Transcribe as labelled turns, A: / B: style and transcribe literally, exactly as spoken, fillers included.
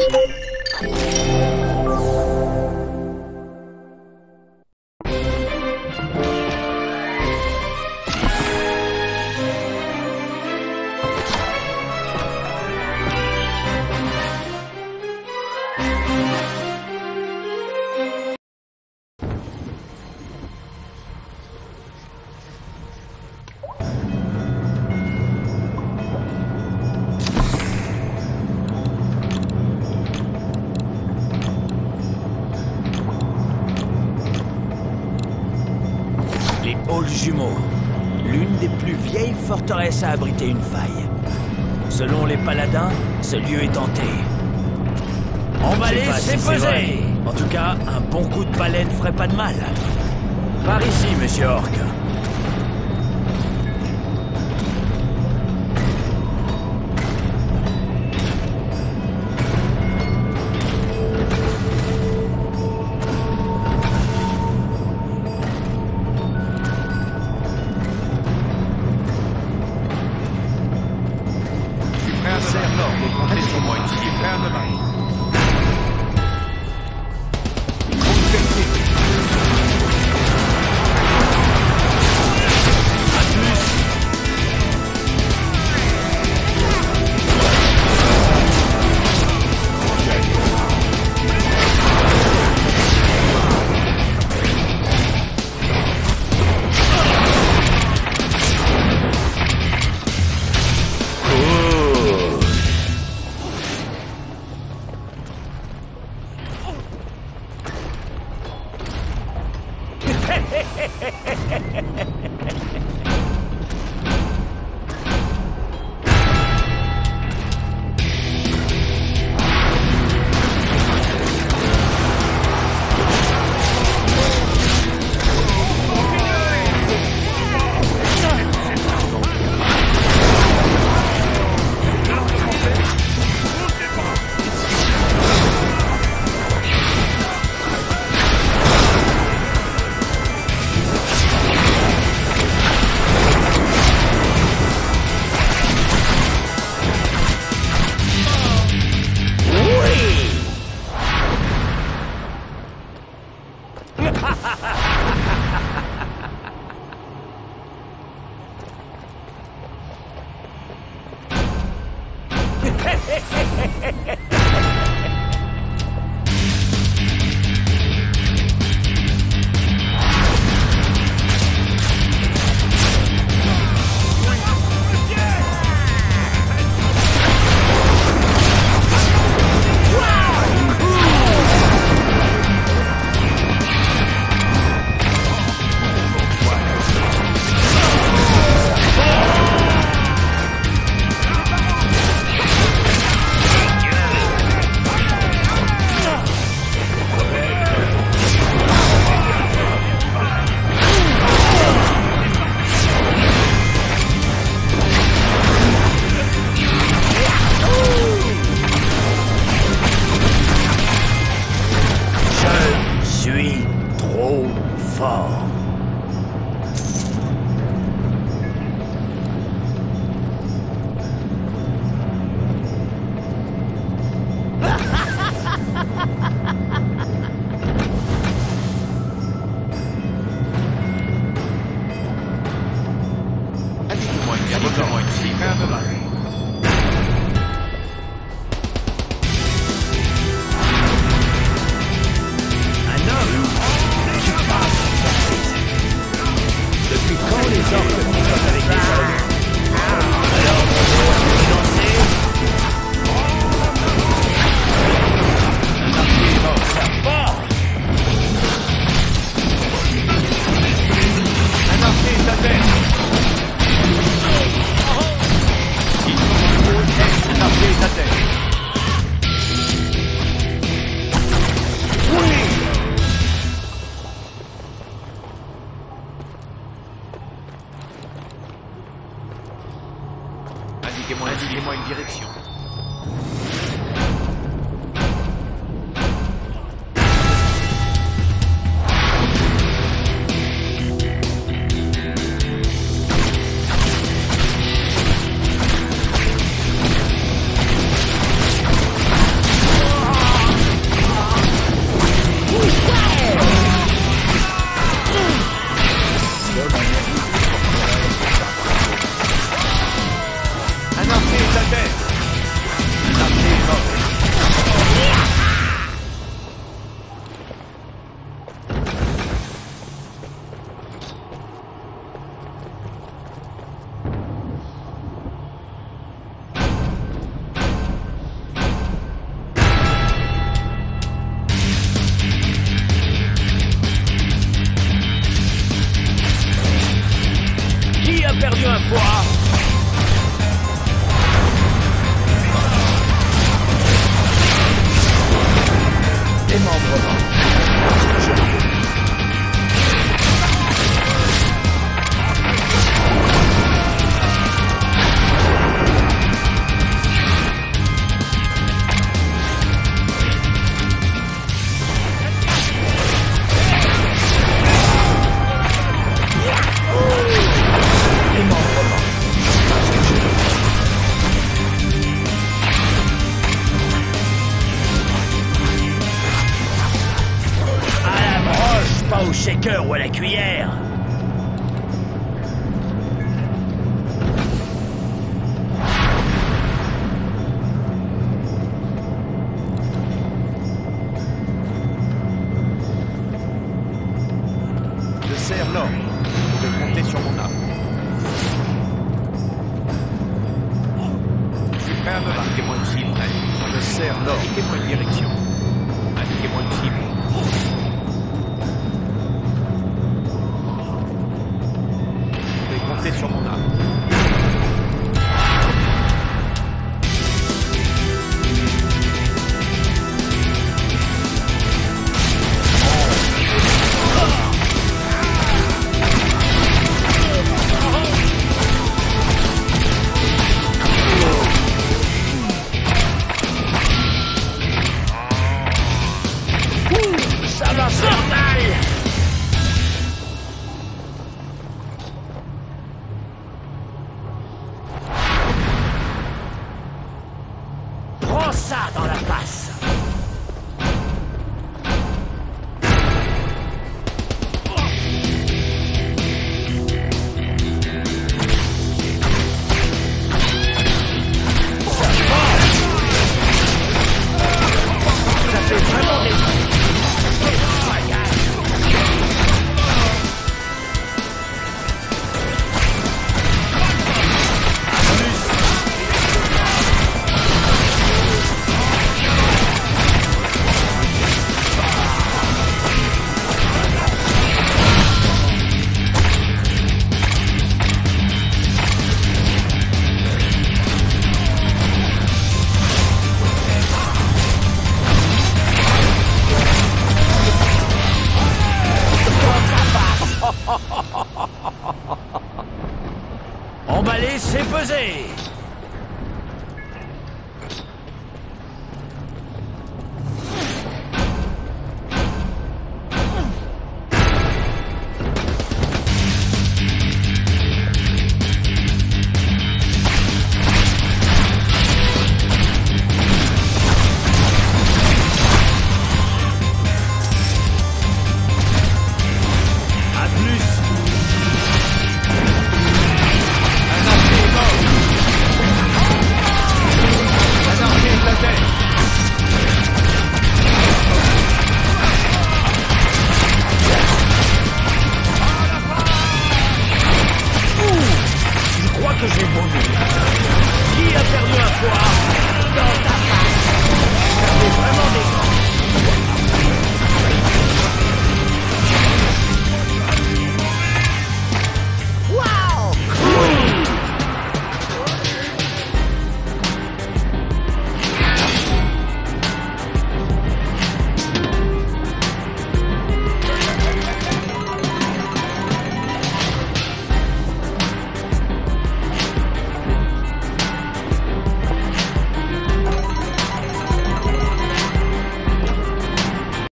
A: Jumeaux, l'une des plus vieilles forteresses à abriter une faille. Selon les paladins, ce lieu est hanté. Emballé, c'est pesé. En tout cas, un bon coup de baleine ferait pas de mal. Par ici, monsieur Orc.
B: Indiquez-moi indiquez-moi une direction.
A: fois. Démembrement. Au shaker ou à la cuillère.
B: Je sers l'ordre. Vous pouvez compter sur mon arme. Je suis prêt à me battre. Indiquez-moi une cible. Je sers l'ordre. Indiquez-moi une direction. Indiquez-moi une cible. Comptez sur mon arme.
A: Ça va faire mal. Prends ça dans la face. Ça Ça fait vraiment des... Emballé, c'est pesé. Que j'ai vomi. Qui a perdu un foie?